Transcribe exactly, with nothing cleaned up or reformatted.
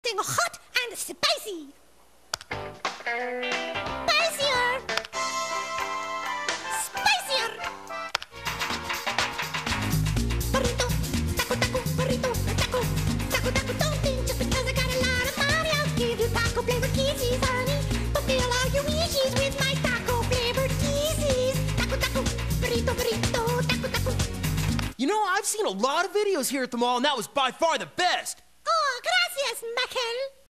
something hot and spicy. Spicier. Spicier. Burrito, taco, taco, burrito, taco, taco, taco. Don't think just because I got a lot of money, I'll give you taco flavored kisses, honey. Fulfill all your wishes with my taco flavored kisses. Taco, taco, burrito, burrito, taco, taco. You know, I've seen a lot of videos here at the mall, and that was by far the best. Oh, gracias, Michael.